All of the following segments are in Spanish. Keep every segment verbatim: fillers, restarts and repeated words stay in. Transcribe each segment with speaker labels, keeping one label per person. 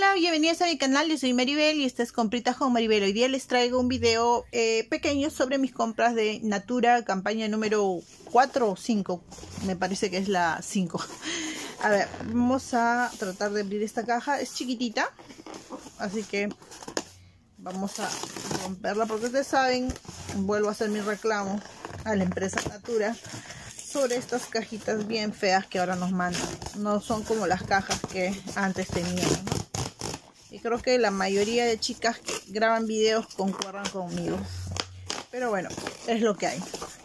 Speaker 1: Hola, bienvenidos a mi canal, yo soy Maribel y esta es Compritas con Maribel. Hoy día les traigo un video eh, pequeño sobre mis compras de Natura, campaña número cuatro o cinco, me parece que es la cinco. A ver, vamos a tratar de abrir esta caja, es chiquitita, así que vamos a romperla porque ustedes saben, vuelvo a hacer mi reclamo a la empresa Natura sobre estas cajitas bien feas que ahora nos mandan. No son como las cajas que antes teníamos, ¿no? Y creo que la mayoría de chicas que graban videos concuerdan conmigo. Pero bueno, es lo que hay.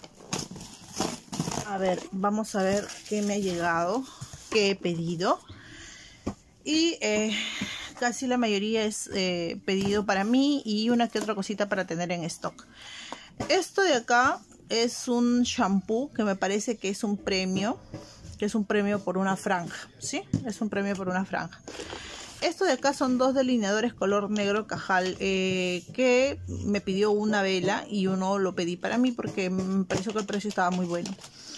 Speaker 1: A ver, vamos a ver qué me ha llegado, qué he pedido. Y eh, casi la mayoría es eh, pedido para mí y una que otra cosita para tener en stock. Esto de acá es un shampoo que me parece que es un premio, que es un premio por una franja, ¿sí? Es un premio por una franja. Esto de acá son dos delineadores color negro cajal eh, que me pidió una vela y uno lo pedí para mí porque me pareció que el precio estaba muy bueno.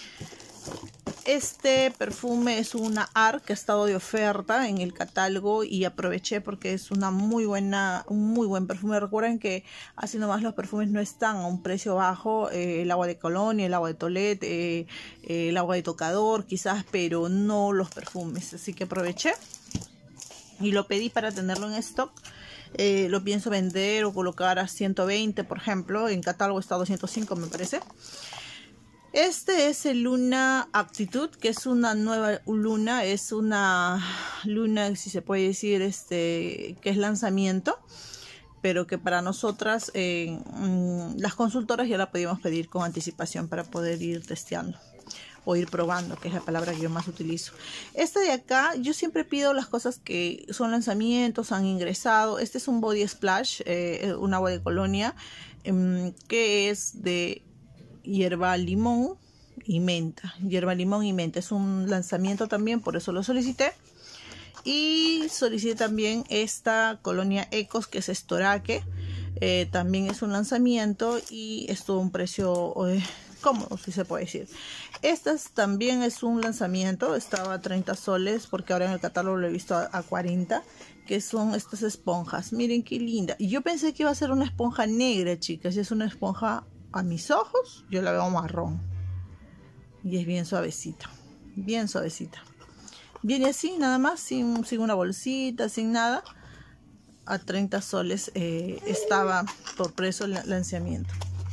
Speaker 1: Este perfume es una A R que ha estado de oferta en el catálogo y aproveché porque es una muy buena, un muy buen perfume. Recuerden que así nomás los perfumes no están a un precio bajo. Eh, el agua de Colonia, el agua de Toilette, eh, eh, el agua de tocador quizás, pero no los perfumes. Así que aproveché y lo pedí para tenerlo en stock. Eh, lo pienso vender o colocar a ciento veinte, por ejemplo. En catálogo está a doscientos cinco, me parece. Este es el Luna Aptitude, que es una nueva luna, es una luna, si se puede decir, este, que es lanzamiento, pero que para nosotras, eh, las consultoras, ya la podíamos pedir con anticipación para poder ir testeando o ir probando, que es la palabra que yo más utilizo. Este de acá, yo siempre pido las cosas que son lanzamientos, han ingresado. Este es un Body Splash, eh, un agua de Colonia, eh, que es de hierba limón y menta. Hierba limón y menta es un lanzamiento también, por eso lo solicité. Y solicité también esta Colonia Ecos, que es Estoraque, eh, también es un lanzamiento y estuvo a un precio eh, cómodo, si se puede decir. Esta también es un lanzamiento, estaba a treinta soles porque ahora en el catálogo lo he visto a, a cuarenta, que son estas esponjas. Miren qué linda. Y yo pensé que iba a ser una esponja negra, chicas, y es una esponja, a mis ojos, yo la veo marrón. Y es bien suavecita, bien suavecita. Viene así, nada más, sin, sin una bolsita, sin nada. A treinta soles eh, estaba por precio el lanzamiento.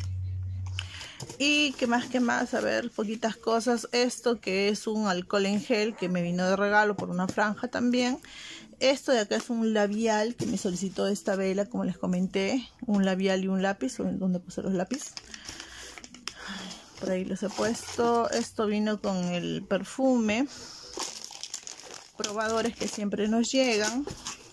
Speaker 1: Y qué más, qué más, a ver, poquitas cosas. Esto que es un alcohol en gel que me vino de regalo por una franja también. Esto de acá es un labial que me solicitó esta vela, como les comenté. Un labial y un lápiz, donde puse los lápices. Por ahí los he puesto. Esto vino con el perfume. Probadores que siempre nos llegan.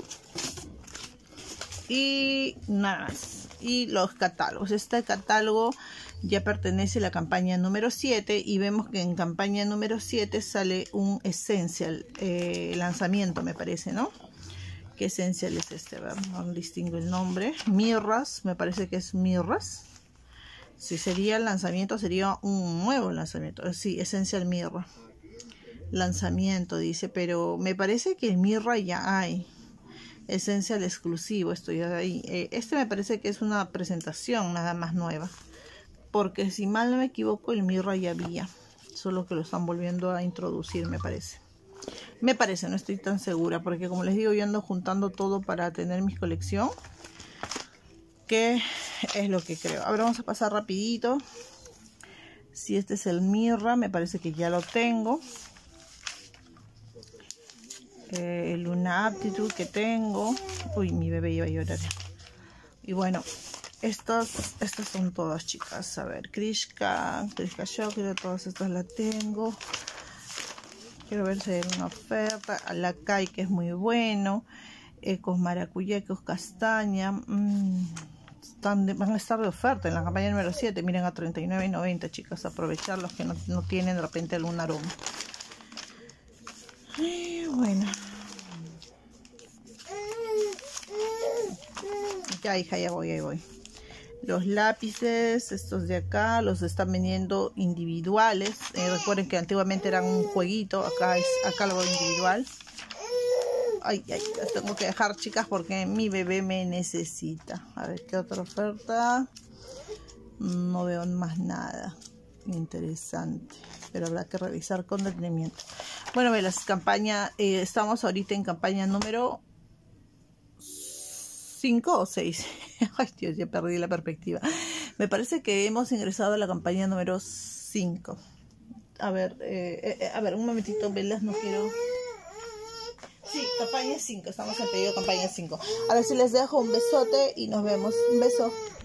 Speaker 1: Y nada más. Y los catálogos. Este catálogo ya pertenece a la campaña número siete. Y vemos que en campaña número siete sale un Essential. Eh, lanzamiento, me parece, ¿no? ¿Qué Essential es este? A ver, no distingo el nombre. Mirras, me parece que es Mirras. Si sería el lanzamiento, sería un nuevo lanzamiento. Sí, Essential Mirra. Lanzamiento, dice, pero me parece que el Mirra ya hay. Essential exclusivo, estoy ahí. Eh, este me parece que es una presentación nada más nueva. Porque si mal no me equivoco, el Mirra ya había. Solo que lo están volviendo a introducir, me parece. Me parece, no estoy tan segura. Porque como les digo, yo ando juntando todo para tener mi colección. Que es lo que creo. Ahora vamos a pasar rapidito. Si este es el Mirra, me parece que ya lo tengo. Eh, el Luna Aptitude que tengo. Uy, mi bebé iba a llorar. Y bueno, estas, estas son todas, chicas. A ver, Krishka, Krishka Chocolate, todas estas las tengo. Quiero ver si hay una oferta. Alacay, que es muy bueno. Ecos maracuyá, ecos castaña. Mmm. Están de, van a estar de oferta en la campaña número siete. Miren, a treinta y nueve noventa, chicas. Aprovechar los que no, no tienen de repente algún aroma. Y bueno. Ya, hija, ya voy, ya voy. Los lápices, estos de acá, los están vendiendo individuales. Eh, recuerden que antiguamente eran un jueguito. Acá es acá lo veo individual. Ay, ay, las tengo que dejar, chicas, porque mi bebé me necesita. A ver, ¿qué otra oferta? No veo más nada interesante, pero habrá que revisar con detenimiento. Bueno, ve las campañas, eh, estamos ahorita en campaña número cinco o seis. Ay, Dios, ya perdí la perspectiva. Me parece que hemos ingresado a la campaña número cinco. A ver, eh, eh, a ver, un momentito, velas, no quiero... Sí, campaña cinco, estamos en pedido de campaña cinco. A ver si les dejo un besote y nos vemos. Un beso.